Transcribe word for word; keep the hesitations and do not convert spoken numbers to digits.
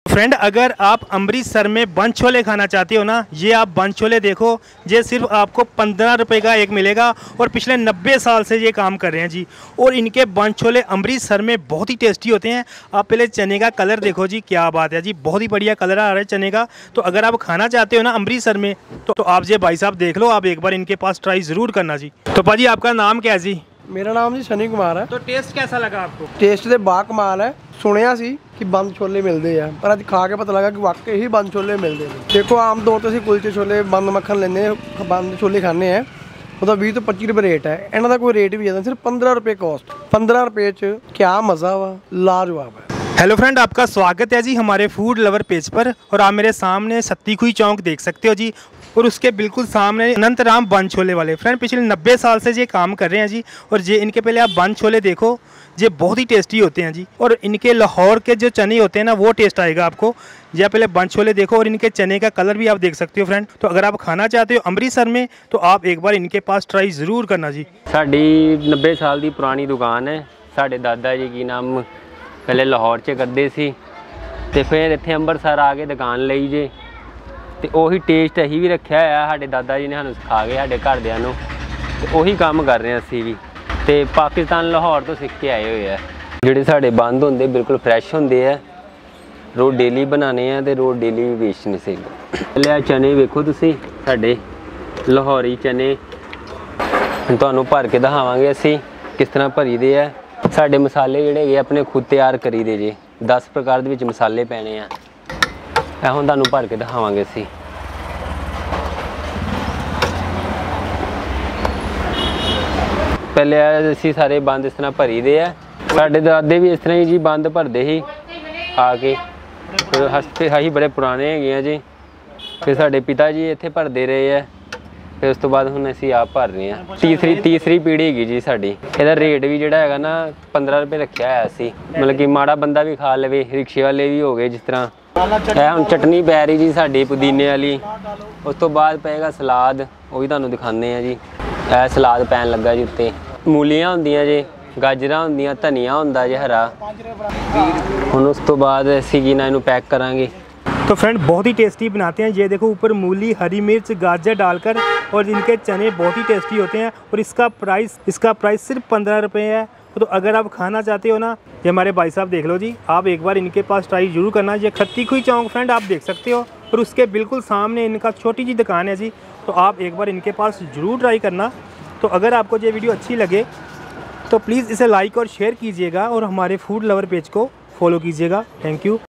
Friend, अगर आप अमृतसर में बन छोले खाना चाहते हो ना, ये आप बन छोले देखो। ये सिर्फ आपको पंद्रह रुपये का एक मिलेगा और पिछले नब्बे साल से ये काम कर रहे हैं जी। और इनके बन छोले अमृतसर में बहुत ही टेस्टी होते हैं। आप पहले चने का कलर देखो जी, क्या बात है जी, बहुत ही बढ़िया कलर आ रहा है चने का। तो अगर आप खाना चाहते हो ना अमृतसर में, तो, तो आप ये भाई साहब देख लो, आप एक बार इनके पास ट्राई ज़रूर करना जी। तो भाजी आपका नाम क्या है जी? मेरा नाम जी सनी कुमार है। तो टेस्ट कैसा लगा आपको? टेस्ट तो बा कमाल है। सुनिया सी कि बंद छोले मिलते हैं, पर अज खा के पता लगा कि वाकई ही बंद छोले मिलते हैं। देखो आम तौर पर कुलचे छोले बंद मक्खन लेने, बंद छोले खाने हैं, ਉਹਦਾ बीस तो पच्चीस रुपये रेट है। इन्हों का कोई रेट भी ज़्यादा, सिर्फ पंद्रह रुपये कॉस्ट। पंद्रह रुपये च क्या मज़ा वा, लाजवाब है। हेलो फ्रेंड, आपका स्वागत है जी हमारे फूड लवर पेज पर। और आप मेरे सामने सत्ती खुई चौक देख सकते हो जी, और उसके बिल्कुल सामने अनंत राम बन छोले वाले। फ्रेंड, पिछले नब्बे साल से ये काम कर रहे हैं जी। और ये इनके पहले आप बन छोले देखो, ये बहुत ही टेस्टी होते हैं जी। और इनके लाहौर के जो चने होते हैं ना, वो टेस्ट आएगा आपको। या पहले बन छोले देखो, और इनके चने का कलर भी आप देख सकते हो फ्रेंड। तो अगर आप खाना चाहते हो अमृतसर में, तो आप एक बार इनके पास ट्राई ज़रूर करना जी। साड़ी नब्बे साल की पुरानी दुकान है। साढ़े दादा जी की नाम पहले लाहौर च करते सी, ते फिर इत्थे अंबरसर आ के दुकान ली जे। तो उही टेस्ट असी भी रखा है, साढ़े दादा जी ने सानू सिखा के साढ़े घरदियां नूं, ते उही काम कर रहे हैं असी भी। तो पाकिस्तान लाहौर तो सीख के आए हुए हैं। जिहड़े साढ़े बंद होंदे बिल्कुल फ्रैश होंदे है। रोज़ डेली बनाने हैं तो रोज़ डेली भी बेचने से। पहले चने वेखो तुसी, साढ़े लाहौरी चने तुहानूं भर के दिखावांगे असी किस तरह भरी दे है। साढ़े मसाले जिहड़े हैगे अपने खुद तैयार करी दे जे। दस प्रकार दे विच मसाले पैने आ, ਇਹ ਹੁਣ ਤੁਹਾਨੂੰ ਭਰ ਕੇ ਦਿਖਾਵਾਂਗੇ ਅਸੀਂ। ਪਹਿਲੇ ਅਸੀਂ ਸਾਰੇ ਬੰਦ ਇਸ ਤਰ੍ਹਾਂ ਭਰੀ ਦੇ ਆ। ਸਾਡੇ ਦਾਦੇ ਵੀ ਇਸ ਤਰ੍ਹਾਂ ਹੀ ਜੀ ਬੰਦ ਭਰਦੇ ਸੀ ਆ ਕੇ। ਫਿਰ ਹਸਤੇ ਅਸੀਂ ਬੜੇ ਪੁਰਾਣੇ ਹੈਗੇ ਆ ਜੀ। ਫਿਰ ਸਾਡੇ ਪਿਤਾ ਜੀ ਇੱਥੇ ਭਰਦੇ ਰਹੇ ਆ। ਫਿਰ ਉਸ ਤੋਂ ਬਾਅਦ ਹੁਣ ਅਸੀਂ ਆਪ ਭਰ ਰਹੇ ਹਾਂ। ਤੀਸਰੀ ਤੀਸਰੀ ਪੀੜ੍ਹੀ ਹੈਗੀ ਜੀ ਸਾਡੀ। ਇਹਦਾ ਰੇਟ ਵੀ ਜਿਹੜਾ ਹੈਗਾ ਨਾ ਪੰਦਰਾਂ ਰੁਪਏ ਰੱਖਿਆ ਹੋਇਆ ਸੀ, ਮਤਲਬ ਕਿ ਮਾੜਾ ਬੰਦਾ ਵੀ ਖਾ ਲਵੇ, ਰਿਕਸ਼ੇ ਵਾਲੇ ਵੀ ਹੋ ਗਏ ਜਿਸ ਤਰ੍ਹਾਂ। ਇਹ ਹੁਣ ਚਟਨੀ ਪੈ ਰਹੀ ਜੀ ਸਾਡੀ ਪੁਦੀਨੇ ਵਾਲੀ। ਉਸ ਤੋਂ ਬਾਅਦ ਪਏਗਾ ਸਲਾਦ, ਉਹ ਵੀ ਤੁਹਾਨੂੰ ਦਿਖਾਉਂਦੇ ਆ ਜੀ। ਇਹ ਸਲਾਦ ਪੈਣ ਲੱਗਾ ਜੀ ਉੱਤੇ। ਮੂਲੀਆਂ ਹੁੰਦੀਆਂ ਜੀ, ਗਾਜਰਾਂ ਹੁੰਦੀਆਂ, ਧਨੀਆ ਹੁੰਦਾ ਜੀ ਹਰਾ। ਹੁਣ ਉਸ ਤੋਂ ਬਾਅਦ ਅਸੀਂ ਕੀ ਨਾ ਇਹਨੂੰ पैक करांगे। तो फ्रेंड, बहुत ही टेस्टी बनाते हैं। ये देखो ऊपर मूली, हरी मिर्च, गाजर डालकर, और इनके चने बहुत ही टेस्टी होते हैं। और इसका प्राइस इसका प्राइस सिर्फ पंद्रह रुपये है। तो अगर आप खाना चाहते हो ना, ये हमारे भाई साहब देख लो जी, आप एक बार इनके पास ट्राई जरूर करना। ये खत्ती खुई चौक फ्रेंड आप देख सकते हो, और उसके बिल्कुल सामने इनका छोटी सी दुकान है जी। तो आप एक बार इनके पास ज़रूर ट्राई करना। तो अगर आपको ये वीडियो अच्छी लगे तो प्लीज़ इसे लाइक और शेयर कीजिएगा, और हमारे फूड लवर पेज को फॉलो कीजिएगा। Thank you.